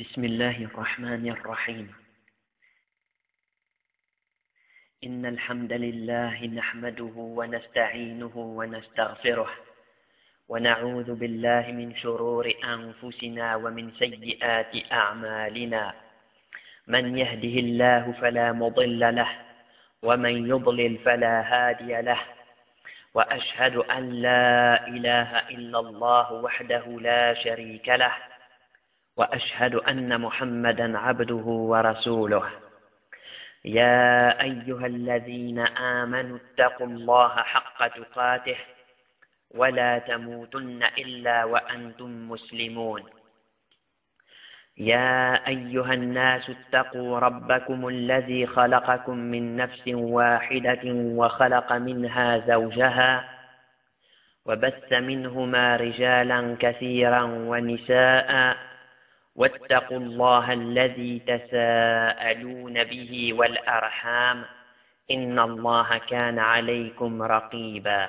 بسم الله الرحمن الرحيم. إن الحمد لله نحمده ونستعينه ونستغفره ونعوذ بالله من شرور أنفسنا ومن سيئات أعمالنا. من يهده الله فلا مضل له ومن يضلل فلا هادي له، وأشهد أن لا إله إلا الله وحده لا شريك له، وأشهد أن محمدا عبده ورسوله. يا أيها الذين آمنوا اتقوا الله حق تقاته ولا تموتن إلا وأنتم مسلمون. يا أيها الناس اتقوا ربكم الذي خلقكم من نفس واحدة وخلق منها زوجها وبث منهما رجالا كثيرا ونساء، واتقوا الله الذي تساءلون به والأرحام إن الله كان عليكم رقيبا.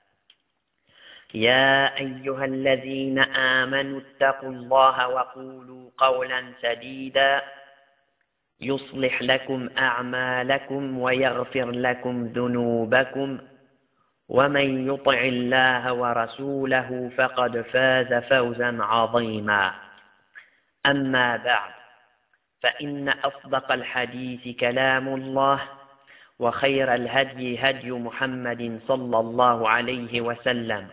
يا أيها الذين آمنوا اتقوا الله وقولوا قولا سديدا يصلح لكم أعمالكم ويغفر لكم ذنوبكم، ومن يطع الله ورسوله فقد فاز فوزا عظيما. أما بعد، فإن أصدق الحديث كلام الله، وخير الهدي هدي محمد صلى الله عليه وسلم،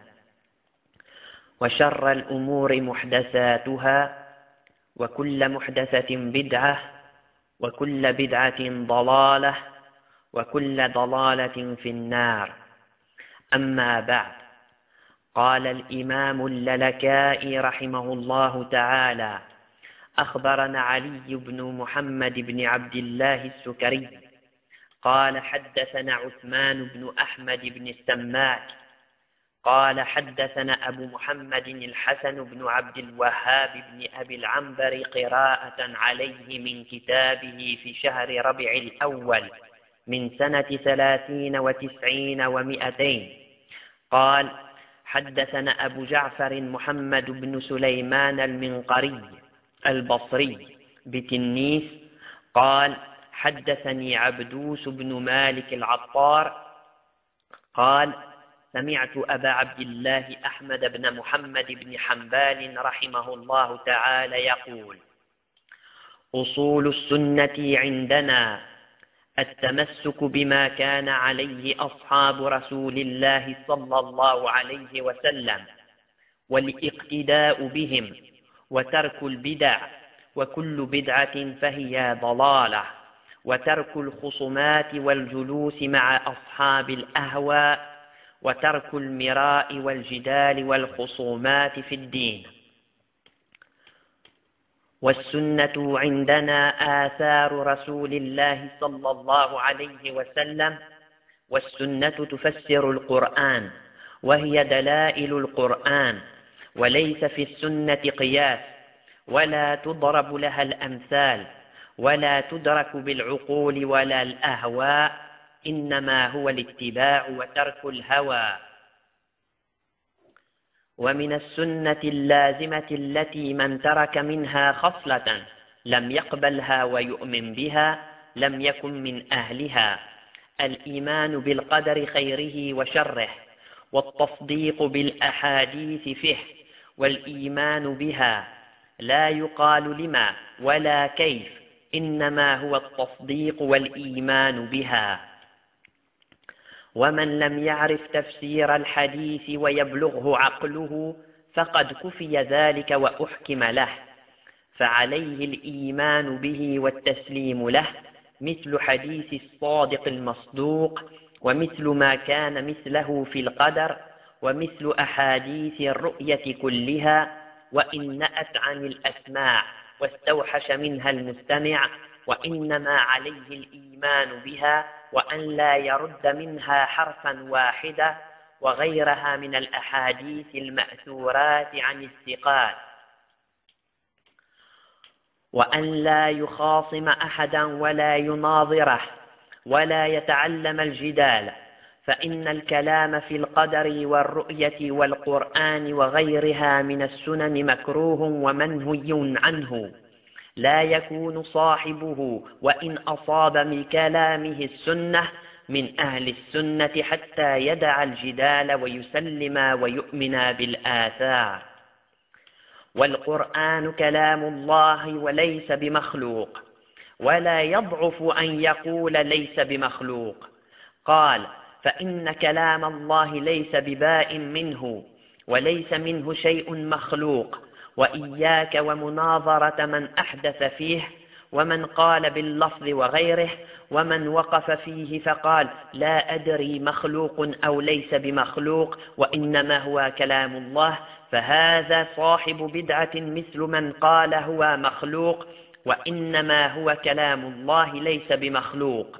وشر الأمور محدثاتها، وكل محدثة بدعة، وكل بدعة ضلالة، وكل ضلالة في النار. أما بعد، قال الإمام اللالكائي رحمه الله تعالى: أخبرنا علي بن محمد بن عبد الله السكري قال حدثنا عثمان بن أحمد بن السماك قال حدثنا أبو محمد الحسن بن عبد الوهاب بن أبي العنبر قراءة عليه من كتابه في شهر ربيع الأول من سنة 30 و90 و200. قال حدثنا أبو جعفر محمد بن سليمان المنقري البصري بتنيس قال حدثني عبدوس بن مالك العطار قال سمعت أبا عبد الله أحمد بن محمد بن حنبال رحمه الله تعالى يقول: أصول السنة عندنا التمسك بما كان عليه أصحاب رسول الله صلى الله عليه وسلم، والاقتداء بهم، وترك البدع، وكل بدعة فهي ضلالة، وترك الخصومات والجلوس مع أصحاب الأهواء، وترك المراء والجدال والخصومات في الدين. والسنة عندنا آثار رسول الله صلى الله عليه وسلم، والسنة تفسر القرآن، وهي دلائل القرآن، وليس في السنة قياس، ولا تضرب لها الأمثال، ولا تدرك بالعقول ولا الأهواء، إنما هو الاتباع وترك الهوى. ومن السنة اللازمة التي من ترك منها خصلة لم يقبلها ويؤمن بها لم يكن من أهلها: الإيمان بالقدر خيره وشره، والتصديق بالأحاديث فيه، والإيمان بها لا يقال لما ولا كيف، إنما هو التصديق والإيمان بها. ومن لم يعرف تفسير الحديث ويبلغه عقله فقد كفي ذلك وأحكم له، فعليه الإيمان به والتسليم له، مثل حديث الصادق المصدوق، ومثل ما كان مثله في القدر، ومثل أحاديث الرؤية كلها، وإن نأت عن الأسماع واستوحش منها المستمع، وإنما عليه الإيمان بها، وأن لا يرد منها حرفا واحدا، وغيرها من الأحاديث المأثورات عن الثقات، وأن لا يخاصم أحدا ولا يناظره ولا يتعلم الجدال، فإن الكلام في القدر والرؤية والقرآن وغيرها من السنن مكروه ومنهي عنه، لا يكون صاحبه وإن أصاب من كلامه السنة من أهل السنة حتى يدع الجدال ويسلم ويؤمن بالآثار. والقرآن كلام الله وليس بمخلوق، ولا يضعف أن يقول ليس بمخلوق. قال: فإن كلام الله ليس بباء منه، وليس منه شيء مخلوق. وإياك ومناظرة من أحدث فيه، ومن قال باللفظ وغيره، ومن وقف فيه فقال لا أدري مخلوق أو ليس بمخلوق وإنما هو كلام الله، فهذا صاحب بدعة مثل من قال هو مخلوق وإنما هو كلام الله ليس بمخلوق.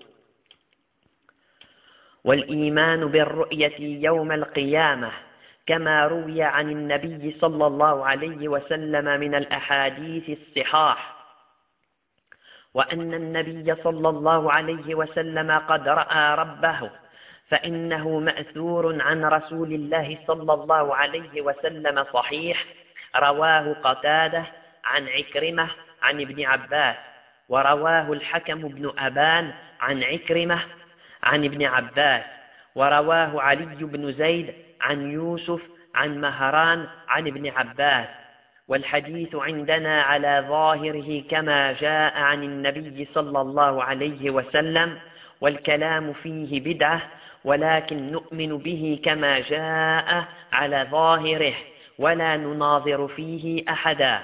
والإيمان بالرؤية يوم القيامة كما روي عن النبي صلى الله عليه وسلم من الأحاديث الصحاح، وأن النبي صلى الله عليه وسلم قد رأى ربه، فإنه مأثور عن رسول الله صلى الله عليه وسلم صحيح، رواه قتادة عن عكرمة عن ابن عباس، ورواه الحكم بن أبان عن عكرمة عن ابن عباس، ورواه علي بن زيد عن يوسف عن مهران عن ابن عباس. والحديث عندنا على ظاهره كما جاء عن النبي صلى الله عليه وسلم، والكلام فيه بدعة، ولكن نؤمن به كما جاء على ظاهره ولا نناظر فيه أحدا.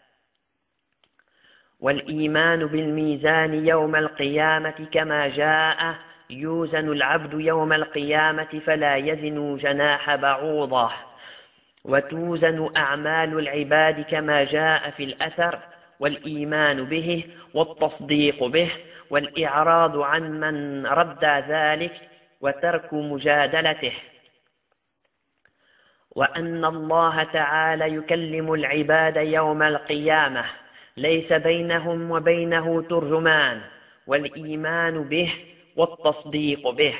والإيمان بالميزان يوم القيامة كما جاء: يوزن العبد يوم القيامة فلا يزن جناح بعوضة. وتوزن أعمال العباد كما جاء في الأثر، والإيمان به والتصديق به والإعراض عن من رد ذلك وترك مجادلته. وأن الله تعالى يكلم العباد يوم القيامة ليس بينهم وبينه ترجمان، والإيمان به والتصديق به.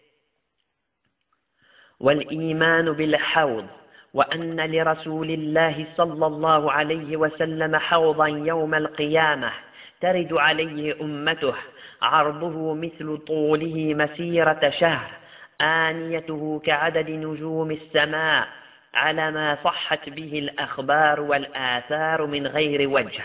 والإيمان بالحوض، وأن لرسول الله صلى الله عليه وسلم حوضا يوم القيامة ترد عليه أمته، عرضه مثل طوله مسيرة شهر، آنيته كعدد نجوم السماء، على ما صحت به الأخبار والآثار من غير وجه.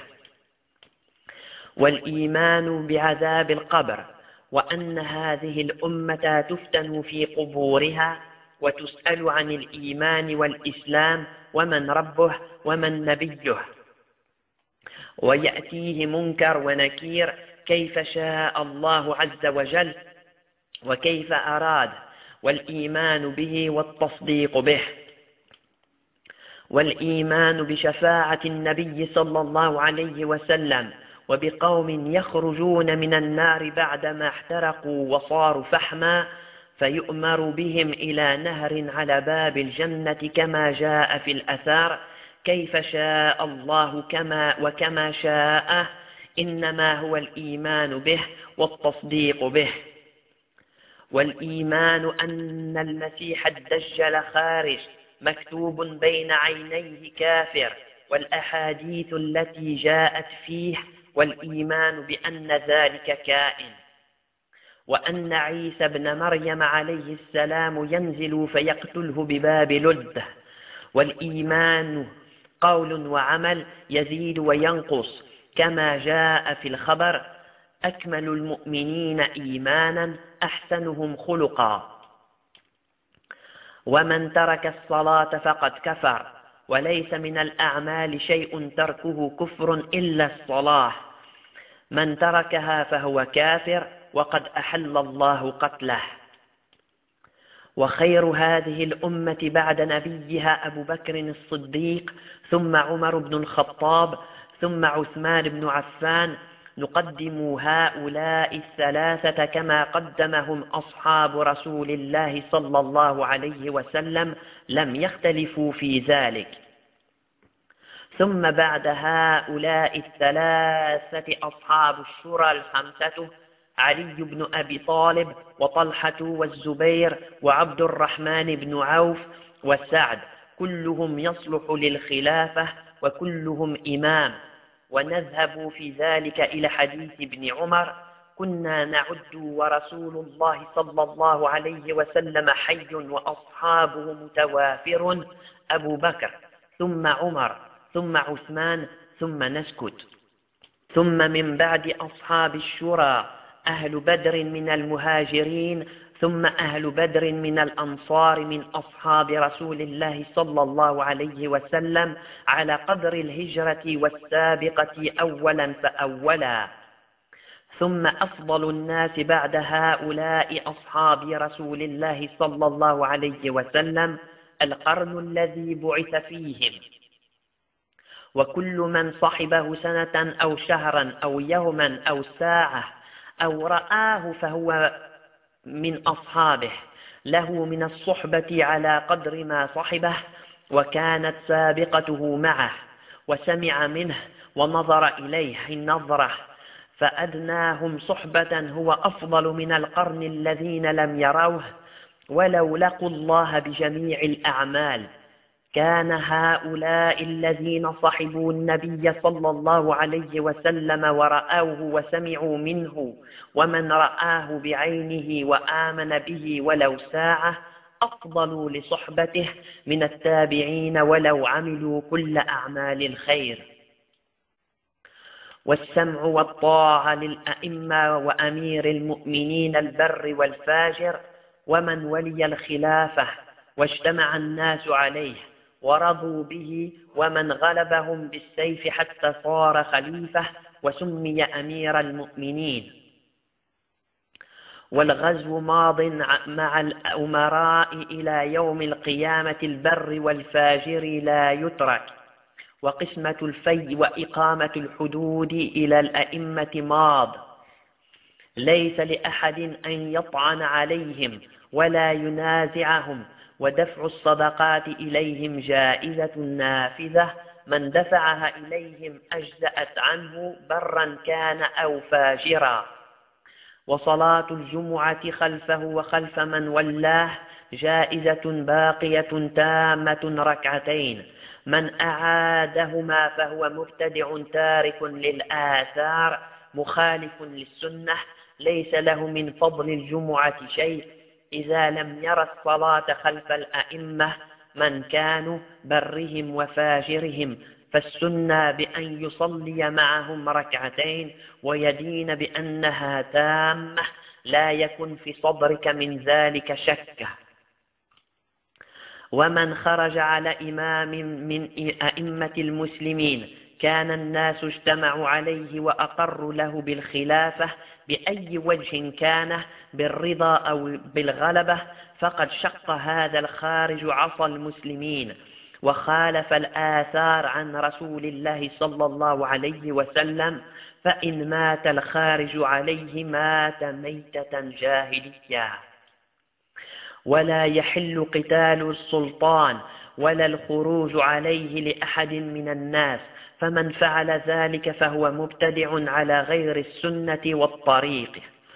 والإيمان بعذاب القبر، وأن هذه الأمة تفتن في قبورها وتسأل عن الإيمان والإسلام ومن ربه ومن نبيه، ويأتيه منكر ونكير كيف شاء الله عز وجل وكيف أراد، والإيمان به والتصديق به. والإيمان بشفاعة النبي صلى الله عليه وسلم، وبقوم يخرجون من النار بعدما احترقوا وصاروا فحما، فيؤمر بهم إلى نهر على باب الجنة كما جاء في الأثار: كيف شاء الله وكما شاء، إنما هو الإيمان به والتصديق به. والإيمان أن المسيح الدجال خارج مكتوب بين عينيه كافر، والأحاديث التي جاءت فيه، والإيمان بأن ذلك كائن. وأن عيسى ابن مريم عليه السلام ينزل فيقتله بباب لد. والإيمان قول وعمل يزيد وينقص كما جاء في الخبر: أكمل المؤمنين إيمانا أحسنهم خلقا. ومن ترك الصلاة فقد كفر، وليس من الأعمال شيء تركه كفر إلا الصلاة، من تركها فهو كافر وقد أحل الله قتله. وخير هذه الأمة بعد نبيها أبو بكر الصديق، ثم عمر بن الخطاب، ثم عثمان بن عفان. نقدم هؤلاء الثلاثة كما قدمهم أصحاب رسول الله صلى الله عليه وسلم، لم يختلفوا في ذلك. ثم بعد هؤلاء الثلاثة أصحاب الشورى الخمسة: علي بن أبي طالب، وطلحة، والزبير، وعبد الرحمن بن عوف، وسعد، كلهم يصلح للخلافة وكلهم إمام. ونذهب في ذلك إلى حديث ابن عمر: كنا نعد ورسول الله صلى الله عليه وسلم حي وأصحابه متوافر، أبو بكر ثم عمر ثم عثمان ثم نسكت. ثم من بعد أصحاب الشورى أهل بدر من المهاجرين، ثم أهل بدر من الأنصار من أصحاب رسول الله صلى الله عليه وسلم على قدر الهجرة والسابقة أولا فأولا. ثم أفضل الناس بعد هؤلاء أصحاب رسول الله صلى الله عليه وسلم القرن الذي بعث فيهم، وكل من صحبه سنة أو شهرا أو يوما أو ساعة أو رآه فهو من أصحابه، له من الصحبة على قدر ما صحبه، وكانت سابقته معه، وسمع منه ونظر إليه النظرة، فأدناهم صحبة هو أفضل من القرن الذين لم يروه ولو لقوا الله بجميع الأعمال. كان هؤلاء الذين صحبوا النبي صلى الله عليه وسلم ورأوه وسمعوا منه، ومن رآه بعينه وآمن به ولو ساعة، أفضل لصحبته من التابعين ولو عملوا كل أعمال الخير. والسمع والطاعة للأئمة وأمير المؤمنين البر والفاجر ومن ولي الخلافة واجتمع الناس عليه ورضوا به، ومن غلبهم بالسيف حتى صار خليفة وسمي أمير المؤمنين. والغزو ماض مع الأمراء إلى يوم القيامة، البر والفاجر لا يترك. وقسمة الفي وإقامة الحدود إلى الأئمة ماض، ليس لأحد أن يطعن عليهم ولا ينازعهم. ودفع الصدقات إليهم جائزة نافذة، من دفعها إليهم أجزأت عنه برا كان أو فاجرا. وصلاة الجمعة خلفه وخلف من ولاه جائزة باقية تامة ركعتين، من أعادهما فهو مبتدع تارك للآثار مخالف للسنة، ليس له من فضل الجمعة شيء إذا لم ير الصلاة خلف الأئمة من كانوا برهم وفاجرهم، فالسنة بأن يصلي معهم ركعتين ويدين بأنها تامة، لا يكن في صدرك من ذلك شك. ومن خرج على إمام من أئمة المسلمين كان الناس اجتمعوا عليه وأقروا له بالخلافة بأي وجه كان، بالرضا أو بالغلبة، فقد شق هذا الخارج عصا المسلمين وخالف الآثار عن رسول الله صلى الله عليه وسلم، فإن مات الخارج عليه مات ميتة جاهلية. ولا يحل قتال السلطان ولا الخروج عليه لأحد من الناس، فمن فعل ذلك فهو مبتدع على غير السنة والطريق.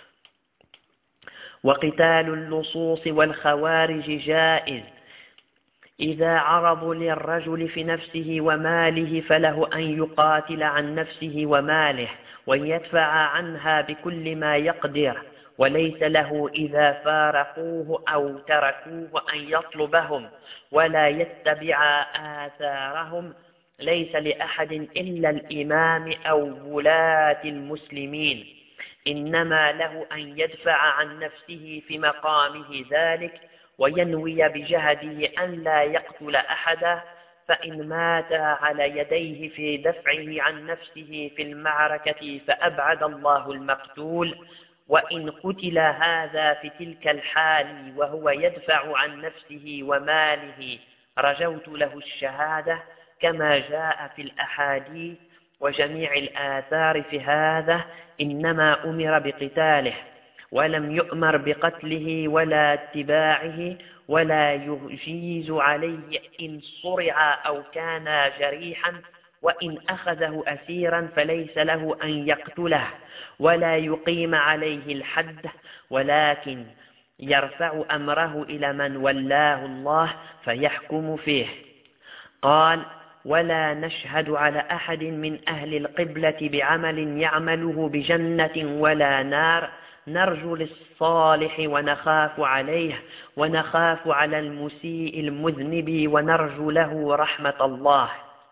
وقتال اللصوص والخوارج جائز إذا عرضوا للرجل في نفسه وماله، فله أن يقاتل عن نفسه وماله ويدفع عنها بكل ما يقدر، وليس له إذا فارقوه أو تركوه أن يطلبهم ولا يتبع آثارهم. ليس لأحد إلا الإمام أو ولاة المسلمين، إنما له أن يدفع عن نفسه في مقامه ذلك وينوي بجهده أن لا يقتل أحدا، فإن مات على يديه في دفعه عن نفسه في المعركة فأبعد الله المقتول. وإن قتل هذا في تلك الحال وهو يدفع عن نفسه وماله رجوت له الشهادة، كما جاء في الأحاديث وجميع الآثار في هذا، إنما أمر بقتاله ولم يؤمر بقتله ولا اتباعه، ولا يجيز عليه إن صرع أو كان جريحا. وإن أخذه أسيرا فليس له أن يقتله ولا يقيم عليه الحد، ولكن يرفع أمره إلى من ولاه الله فيحكم فيه. قال: ولا نشهد على أحد من أهل القبلة بعمل يعمله بجنة ولا نار، نرجو للصالح ونخاف عليه، ونخاف على المسيء المذنب ونرجو له رحمة الله.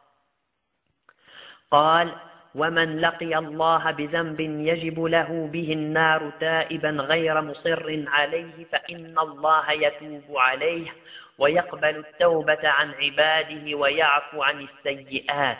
قال: ومن لقي الله بذنب يجب له به النار تائبا غير مصر عليه فإن الله يتوب عليه ويقبل التوبة عن عباده ويعفو عن السيئات.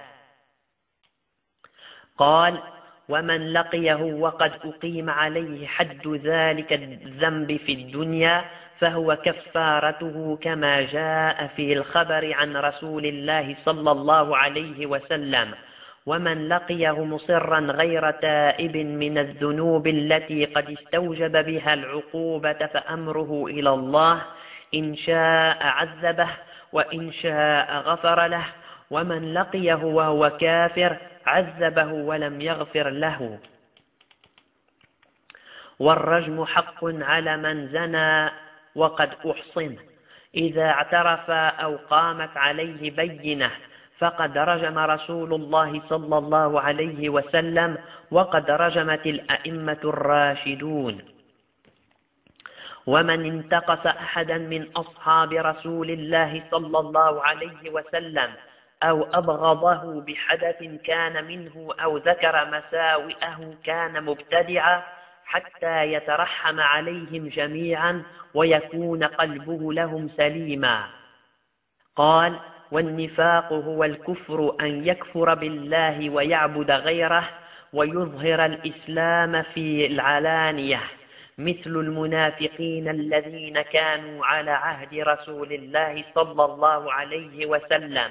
قال: ومن لقيه وقد أقيم عليه حد ذلك الذنب في الدنيا فهو كفارته كما جاء في الخبر عن رسول الله صلى الله عليه وسلم. ومن لقيه مصرا غير تائب من الذنوب التي قد استوجب بها العقوبة فأمره إلى الله، إن شاء عذبه وإن شاء غفر له. ومن لقيه وهو كافر عذبه ولم يغفر له. والرجم حق على من زنى وقد أحصن إذا اعترف أو قامت عليه بينة، فقد رجم رسول الله صلى الله عليه وسلم وقد رجمت الأئمة الراشدون. ومن انتقص أحدا من أصحاب رسول الله صلى الله عليه وسلم أو أبغضه بحدث كان منه أو ذكر مساوئه كان مبتدعا حتى يترحم عليهم جميعا ويكون قلبه لهم سليما. قال: والنفاق هو الكفر أن يكفر بالله ويعبد غيره ويظهر الإسلام في العلانية، مثل المنافقين الذين كانوا على عهد رسول الله صلى الله عليه وسلم.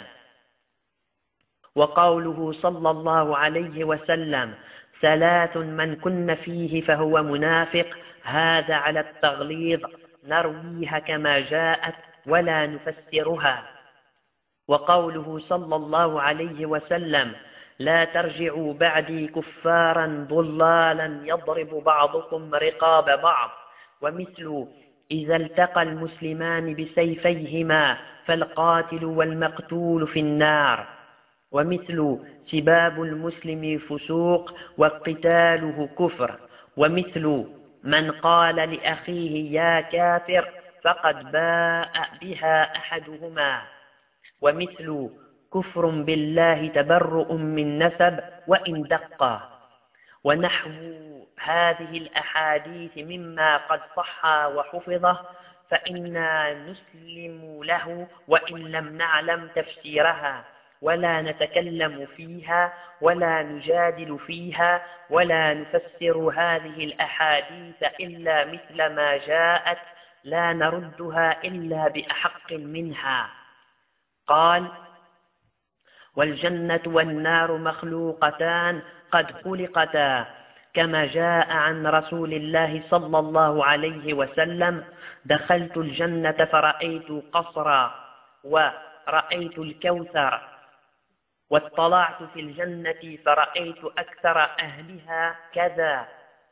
وقوله صلى الله عليه وسلم: ثلاث من كن فيه فهو منافق، هذا على التغليظ، نرويها كما جاءت ولا نفسرها. وقوله صلى الله عليه وسلم: لا ترجعوا بعدي كفارا ضلالا يضرب بعضكم رقاب بعض، ومثل إذا التقى المسلمان بسيفيهما فالقاتل والمقتول في النار، ومثل سباب المسلم فسوق وقتاله كفر، ومثل من قال لأخيه يا كافر فقد باء بها أحدهما، ومثل كفر بالله تبرؤ من نسب وإن دق. ونحو هذه الأحاديث مما قد صح وحفظه فإنا نسلم له وإن لم نعلم تفسيرها، ولا نتكلم فيها ولا نجادل فيها ولا نفسر هذه الأحاديث إلا مثل ما جاءت، لا نردها إلا بأحق منها. قال: والجنة والنار مخلوقتان قد خلقتا، كما جاء عن رسول الله صلى الله عليه وسلم: دخلت الجنة فرأيت قصرا ورأيت الكوثر، واطلعت في الجنة فرأيت أكثر أهلها كذا،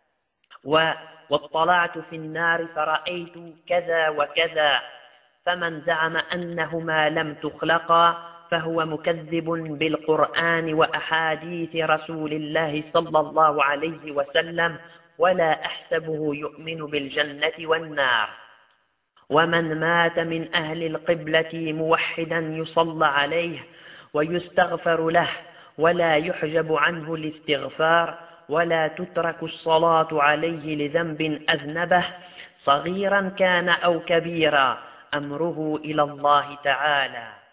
واطلعت في النار فرأيت كذا وكذا. فمن زعم أنهما لم تخلقا فهو مكذب بالقرآن وأحاديث رسول الله صلى الله عليه وسلم، ولا أحسبه يؤمن بالجنة والنار. ومن مات من أهل القبلة موحدا يصلى عليه ويستغفر له ولا يحجب عنه الاستغفار، ولا تترك الصلاة عليه لذنب أذنبه صغيرا كان أو كبيرا، أمره إلى الله تعالى.